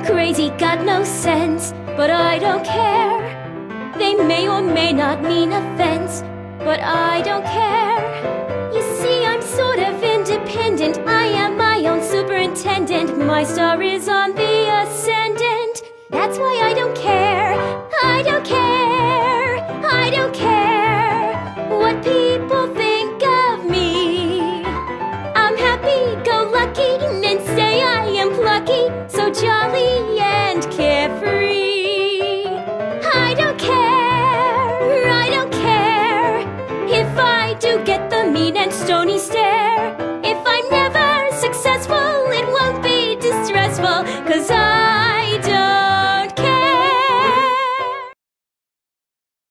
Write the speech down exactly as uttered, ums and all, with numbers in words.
crazy, got no sense, but I don't care. They may or may not mean offense, but I don't care. You see, I'm sort of independent. I am my own superintendent. My star is on the ascendant. That's why I don't care. I don't care. I don't care what people think.